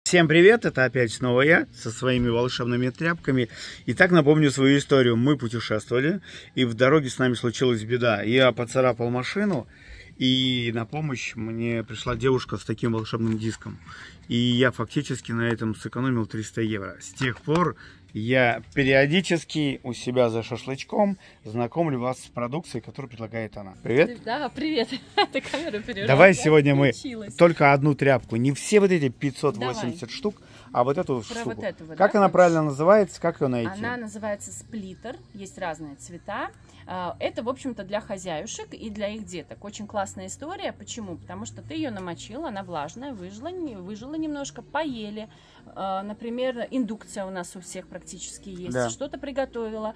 Всем привет, это опять снова я со своими волшебными тряпками. Итак, напомню свою историю. Мы путешествовали, и в дороге с нами случилась беда. Я поцарапал машину, и на помощь мне пришла девушка с таким волшебным диском. И я фактически на этом сэкономил 300 евро. С тех пор я периодически у себя за шашлычком знакомлю вас с продукцией, которую предлагает она. Привет. Да, привет. Ты камеру перервала. Давай сегодня мы только одну тряпку. Не все вот эти 580 Давай. штук, а вот эту штуку. Вот этого, как она правильно называется? Как ее найти? Она называется сплиттер. Есть разные цвета. Это, в общем-то, для хозяюшек и для их деток. Очень классная история. Почему? Потому что ты ее намочила, она влажная, выжила немножко, поели. Например, индукция у нас у всех практически есть. Да. Что-то приготовила,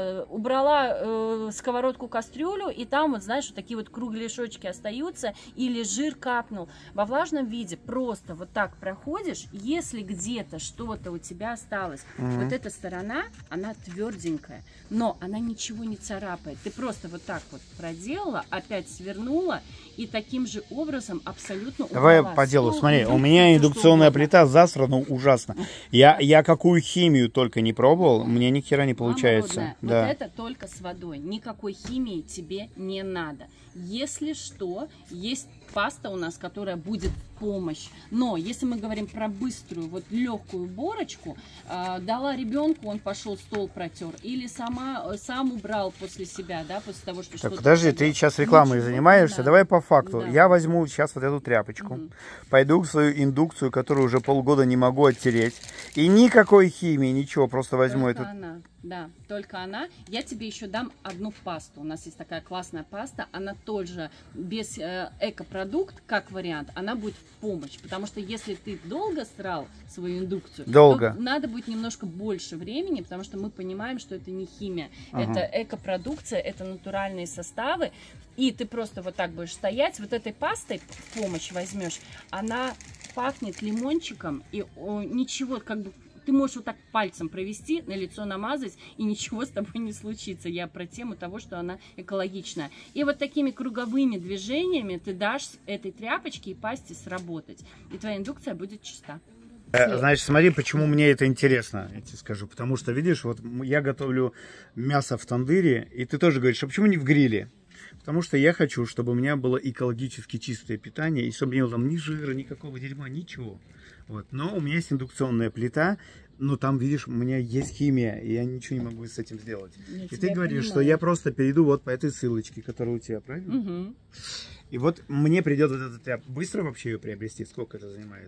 убрала сковородку, кастрюлю, и там, вот знаешь, вот такие вот кругляшочки остаются, или жир капнул. Во влажном виде просто вот так проходишь, если где-то что-то у тебя осталось, вот эта сторона, она тверденькая, но она ничего не царапает. Ты просто вот так вот проделала, опять свернула, и таким же образом абсолютно Давай по делу, смотри, у меня индукционная плита засрана ужасно. Я какую химию только не пробовал, мне ни хера не получается. Да. Вот это только с водой, никакой химии тебе не надо. Если что, есть паста у нас, которая будет в помощь. Но если мы говорим про быструю, вот легкую уборочку, дала ребенку, он пошел стол протер, или сам убрал после себя, да, после того, что что-то... Подожди, ты сейчас рекламой занимаешься, давай по факту. Да. Я возьму сейчас вот эту тряпочку, пойду в свою индукцию, которую уже полгода не могу оттереть, и никакой химии, ничего, просто возьму эту... Да, только она. Я тебе еще дам одну пасту. У нас есть такая классная паста. Она тоже без экопродукт, как вариант, она будет в помощь. Потому что если ты долго срал свою индукцию, то надо будет немножко больше времени, потому что мы понимаем, что это не химия. Это экопродукция, это натуральные составы. И ты просто вот так будешь стоять, вот этой пастой в помощь возьмешь. Она пахнет лимончиком, и ничего, как бы, ты можешь вот так пальцем провести, на лицо намазать, и ничего с тобой не случится. Я про тему того, что она экологичная. И вот такими круговыми движениями ты дашь этой тряпочке и пасте сработать. И твоя индукция будет чиста. Значит, смотри, почему мне это интересно, я тебе скажу. Потому что, видишь, вот я готовлю мясо в тандыре, и ты тоже говоришь, а почему не в гриле? Потому что я хочу, чтобы у меня было экологически чистое питание, и чтобы не было там ни жира, никакого дерьма, ничего. Вот. Но у меня есть индукционная плита, но там, видишь, у меня есть химия, и я ничего не могу с этим сделать. И ты говоришь, что я просто перейду вот по этой ссылочке, которая у тебя, правильно? И вот мне придет вот эта тряпка. Быстро вообще ее приобрести? Сколько это занимает?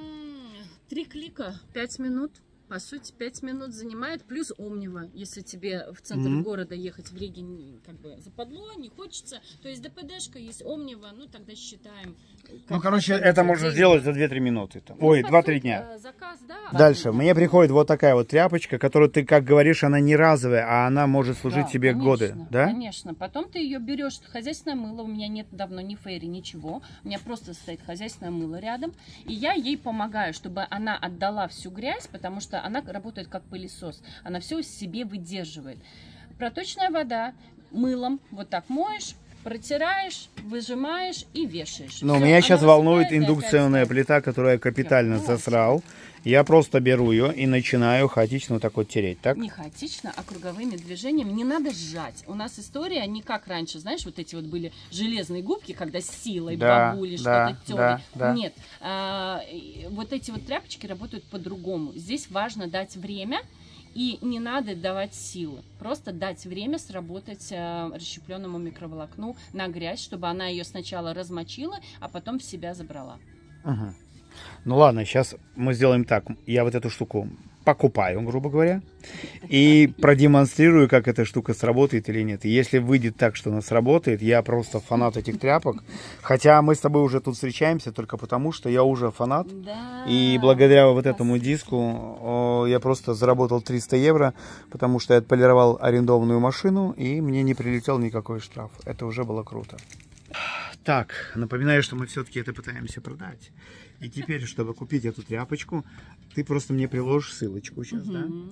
3 клика, 5 минут. По сути, 5 минут занимает, плюс Омнива, если тебе в центр города ехать в Риге как бы западло, не хочется. То есть ДПДшка, есть Омнива, ну тогда считаем. Ну, короче, это можно сделать за 2-3 минуты. Там. Ой, 2-3 дня. Заказ, да. Дальше, мне приходит вот такая вот тряпочка, которую ты, как говоришь, она не разовая, а она может служить тебе годы, да? Конечно, потом ты ее берешь, хозяйственное мыло, у меня нет давно ни фейри, ничего, у меня просто стоит хозяйственное мыло рядом, и я ей помогаю, чтобы она отдала всю грязь, потому что она работает как пылесос, она все себе выдерживает. Проточная вода, мылом вот так моешь, протираешь, выжимаешь и вешаешь. Но меня сейчас волнует индукционная плита, которую я капитально засрал. Я просто беру ее и начинаю хаотично вот так вот тереть, так? Не хаотично, а круговыми движениями. Не надо сжать. У нас история не как раньше, знаешь, вот эти вот были железные губки, когда с силой бабули что-то терли. Нет, вот эти вот тряпочки работают по-другому. Здесь важно дать время. И не надо давать силы, просто дать время сработать расщепленному микроволокну на грязь, чтобы она ее сначала размочила, а потом в себя забрала. Ну ладно, сейчас мы сделаем так. Я вот эту штуку покупаю, грубо говоря, и продемонстрирую, как эта штука сработает или нет. И если выйдет так, что она сработает, я просто фанат этих тряпок. Хотя мы с тобой уже тут встречаемся только потому, что я уже фанат. Да, и благодаря вот этому диску я просто заработал 300 евро, потому что я отполировал арендованную машину, и мне не прилетел никакой штраф. Это уже было круто. Так, напоминаю, что мы все-таки это пытаемся продать. И теперь, чтобы купить эту тряпочку, ты просто мне приложишь ссылочку сейчас, да?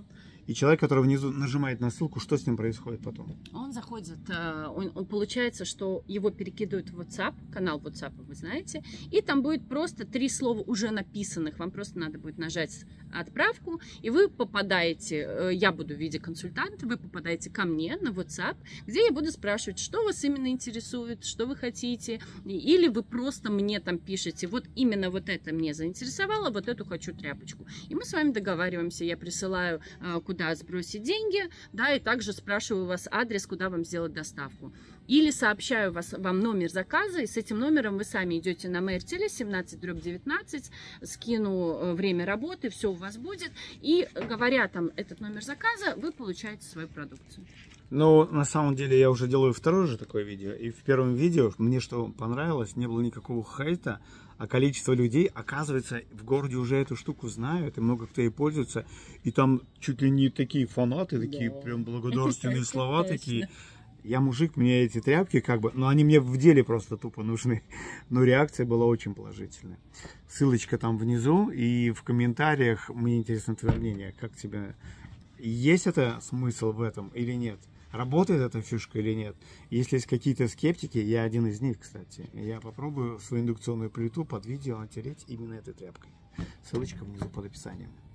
И человек, который внизу нажимает на ссылку, что с ним происходит потом? Он заходит, он получается, что его перекидывают в WhatsApp, канал WhatsApp, вы знаете, и там будет просто 3 слова уже написанных. Вам просто надо будет нажать отправку, и вы попадаете, я буду в виде консультанта, вы попадаете ко мне на WhatsApp, где я буду спрашивать, что вас именно интересует, что вы хотите, или вы просто мне там пишете, вот именно вот это мне заинтересовало, вот эту хочу тряпочку. И мы с вами договариваемся, я присылаю, куда сбросить деньги, да, и также спрашиваю у вас адрес, куда вам сделать доставку. Или сообщаю вам номер заказа, и с этим номером вы сами идете на Мертеле 17/19, скину время работы, все у вас будет, и говоря там этот номер заказа, вы получаете свою продукцию. Ну, на самом деле, я уже делаю второе же такое видео, и в первом видео мне что понравилось, не было никакого хейта, а количество людей, оказывается, в городе уже эту штуку знают, и много кто ей пользуется, и там чуть ли не такие фанаты, такие прям благодарственные слова такие. Я мужик, мне эти тряпки как бы, но они мне в деле просто тупо нужны. Но реакция была очень положительная. Ссылочка там внизу, и в комментариях мне интересно твое мнение, как тебе, есть это смысл в этом или нет? Работает эта фишка или нет? Если есть какие-то скептики, я один из них, кстати, я попробую свою индукционную плиту под видео натереть именно этой тряпкой. Ссылочка внизу под описанием.